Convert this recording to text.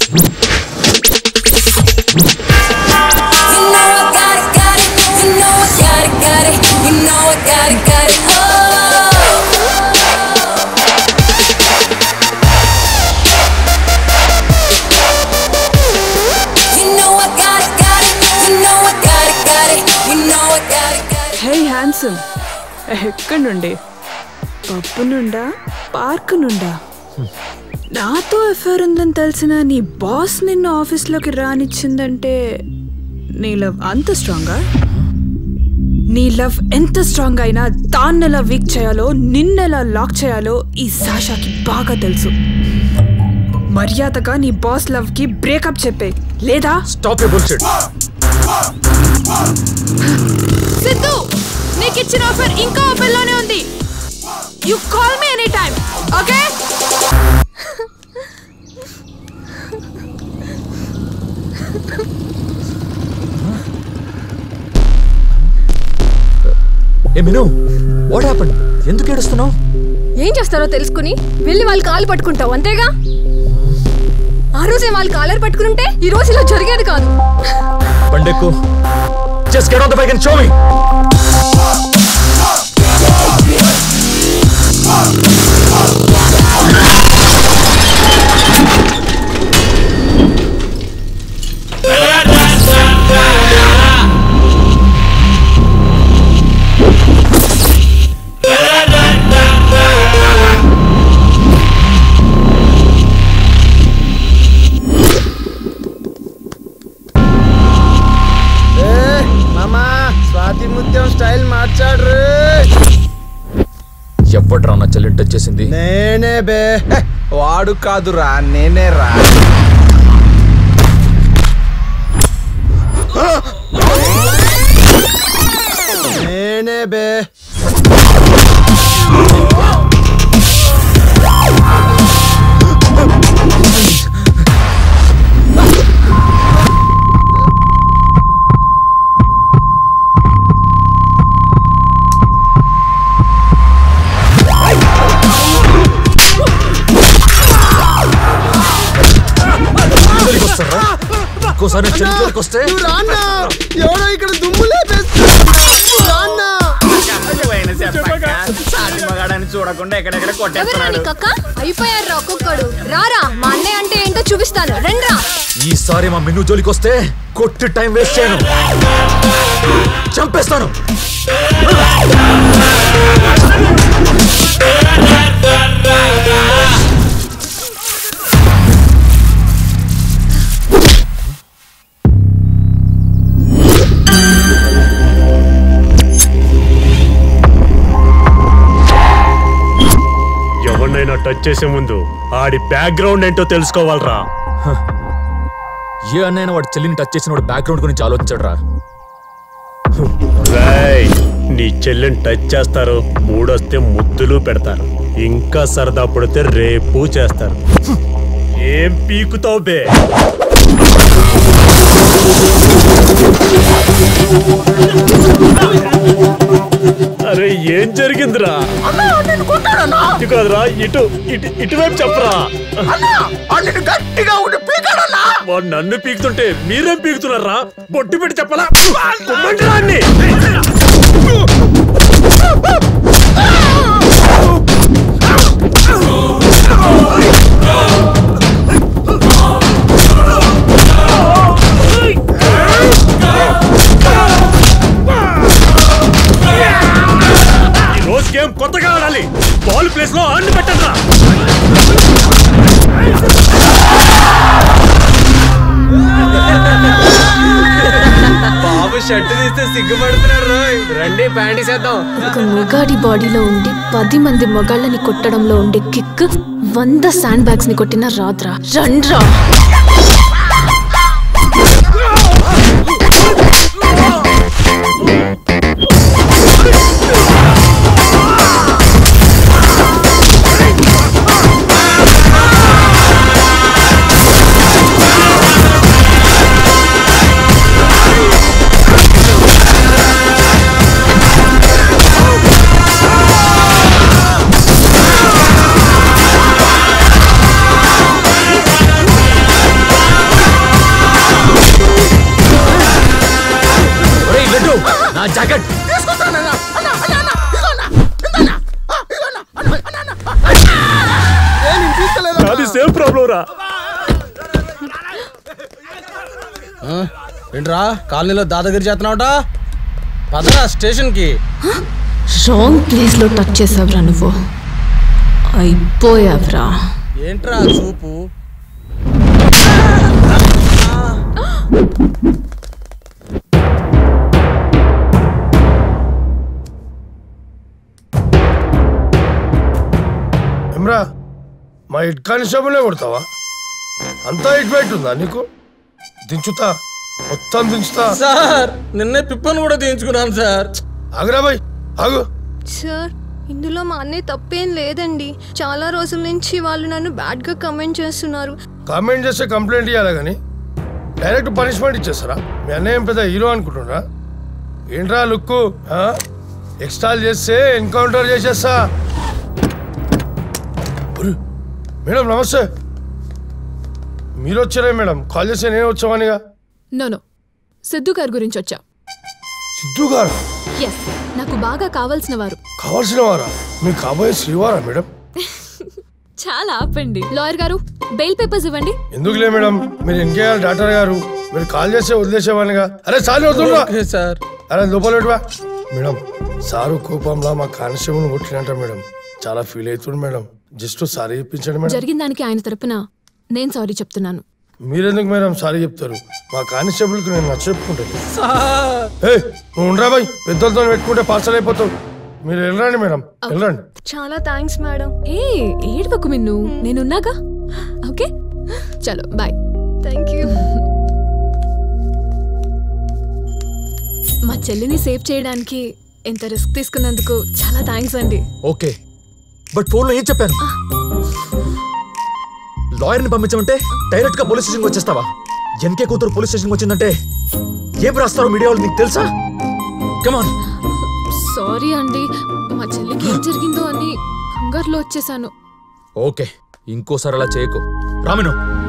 ఎక్కడి నుండి? పప్పు నుండా, పార్క్ నుండా? నాతో ఎఫ్ఐఆర్ ఉందని తెలిసిన నీ బాస్ నిన్ను ఆఫీస్లోకి రానిచ్చిందంటే నీ లవ్ అంత స్ట్రాంగా? నీ లవ్ ఎంత స్ట్రాంగ్ అయినా దాన్నెలా వీక్ చేయాలో, నిన్నెలా లాక్ చేయాలో ఈ సాషాకి బాగా తెలుసు. మర్యాదగా నీ బాస్ లవ్ కి బ్రేకప్ చెప్పే, లేదా స్టాప్ యువర్ బుల్షిట్. సిద్ధు, నీకు ఇచ్చిన ఆఫర్ ఇంకా ఓపెన్ లోనే ఉంది. You call me any time, okay? ఏ మిను, వాట్ హ్యాపెండ్? ఎందుకు ఏడుస్తున్నావు? ఏం చేస్తారో తెలుసుకుని వెళ్ళి వాళ్ళ కాలు పట్టుకుంటావు, అంతేగా? ఆ రోజే వాళ్ళ కాలర్ పట్టుకుంటే ఈ రోజు ఇలా జరిగేది కాదు. బండెక్కు. Just get on the bike and show me. Style మార్చాడు. ఎవడ్రా నా చెల్లిని టచ్ చేసింది? నేనే బే. వాడు కాదురా, నేనే రా. నేనే బే. ఎవడో ఇక్కడ దుమ్ము చూడకుండా ఎక్కడెక్కడ కొట్టేస్తున్నాడు. అయిపోయారు ఒక్కొక్కడు. రారా, మా అన్నయ్య అంటే ఏంటో చూపిస్తాను, రండ్రా. ఈసారి మా మిన్ను జోలికి వస్తే కొట్టి టైం వేస్ట్ చేయను, చంపేస్తాను. ఎవరినైనా టచ్ చేసే ముందు ఆడి బ్యాక్గ్రౌండ్ ఏంటో తెలుసుకోవాలరా. ఏ అన్నైనా వాడు చెల్లిని టచ్ చేసిన వాడు బ్యాక్గ్రౌండ్ గురించి ఆలోచించాడు రా. నీ చెల్లిని టచ్ చేస్తారు, మూడొస్తే ముద్దులు పెడతారు, ఇంకా సరదా పడితే రేపు చేస్తారు. ఏం పీకుతావు బే? అరే ఏం జరిగిందిరా? ఇటు కాదురా, ఇటువైపు చెప్పరా. వాడు నన్ను పీకుతుంటే మీరేం పీకుతున్నారా? బొట్టు పెట్టి చెప్పలా? ఈ రోజు గేమ్ కొత్తగా ఆడాలి. బాల్ ప్లేస్ లో అన్ని పెట్టరా. బాబు షర్ట్ తీస్తే సిగ్గుపడుతున్నాడు. రండి ప్యాంట్ చేద్దాం. ఒక మొగాడి బాడీలో ఉండి 10 మంది మొగాళ్ళని కొట్టడంలో ఉండే కిక్ 100 శాండ్ బ్యాగ్స్ ని కొట్టిన రాత్రా. రండ్రా. నా జాకెట్ అది సేమ్ ప్రాబ్లం రా. ఏంట్రా కాలనీలో దాదాగిరి చేస్తున్నావుట పదరా స్టేషన్కి. రాంగ్ ప్లేస్ లో టచ్ చేసావురా నువ్వు, అయిపోయావురా. ఏంట్రా చూపు? ఏమ్రా మా హెడ్ కానిస్టేబుల్ కొడతావా? అంతా హెడ్ వెయిట్ ఉందా నీకు? దించుతా, మొత్తం దించుతా. సార్ నిన్నే పిప్పను కూడా తీయించుకున్నాను సార్. ఆగురా బాయ్ ఆగు. సార్ ఇందులో మా అన్నయ్య తప్పేం లేదండి. చాలా రోజుల నుంచి వాళ్ళు నన్ను బ్యాడ్ గా కమెంట్ చేస్తున్నారు. కామెంట్ చేస్తే కంప్లైంట్ ఇవ్వాలి కానీ డైరెక్ట్ పనిష్మెంట్ ఇచ్చేస్తారా? మీ అన్నయ్య ఏం పెద్ద హీరో అనుకుంటున్నా? ఏంట్రా లుక్కు? ఎక్స్ట్రాల్ చేస్తే ఎన్కౌంటర్ చేసేస్తా. మేడం నమస్తే. మీరు వచ్చారే మేడం? కాల్ చేస్తే నేను వచ్చామనిగా. నో సిద్ధు గారి గురించి వచ్చా. సిద్ధు గారు? ఎస్, నాకు బాగా కావాల్సిన వారు. కావాల్సిన వారా? మీకు కాబోయే శ్రీవారా మేడం? చాలా ఆపండి. లాయర్ గారు బెయిల్ పేపర్స్ ఇవ్వండి. ఎందుకులే మేడం, మీరు ఎన్కేఆర్ డాక్టర్ గారు, మీరు కాల్ చేస్తే వదిలేసేవానిగా. అరే సార్ వద్దురా సార్. అరే లోపల పెట్టువా మేడం. సారు కోపంలో మా కానిస్టేబుల్ కొట్టినట్ట మేడం. చాలా ఫీల్ అవుతుంది మేడం. జస్ట్ సారీ చెప్పించండి మేడం. జరిగిన దానికి ఆయన తరపున నేను సారీ చెప్తున్నాను. మీరెందుకు మేడం సారీ చెప్తారు? మా కానిస్టేబుల్ కి నేను నచ్చ చెప్పుకుంటాను. నువ్వు ఉండరా బాయ్, పెద్దలతో పెట్టుకుంటే పార్సల్ అయిపోతావు. మీరు వెళ్ళండి మేడం, వెళ్ళండి. చాలా థ్యాంక్స్ మేడం. ఏ ఏడవకు మిన్ను, నేనున్నాగా. ఓకే చలో బాయ్. Thank you. మా చెల్లిని సేవ్ చేయడానికి ఎంత రిస్క్ తీసుకున్నందుకు చాలా థ్యాంక్స్ అండి. ఓకే, బట్ ఫోన్లో ఏం చెప్పాను? లాయర్ని పంపించమంటే డైరెక్ట్ గా పోలీస్ స్టేషన్కి వచ్చేస్తావా? ఎన్కే కూతురు పోలీస్ స్టేషన్కి వచ్చిందంటే ఏం రాస్తారో మీడియా వాళ్ళు నీకు తెలుసా? కమాన్. సారీ అండి, మా చెల్లికి ఏం జరిగిందో అని కంగారులో వచ్చేసాను. ఓకే, ఇంకోసారి అలా చేయకు. రామిను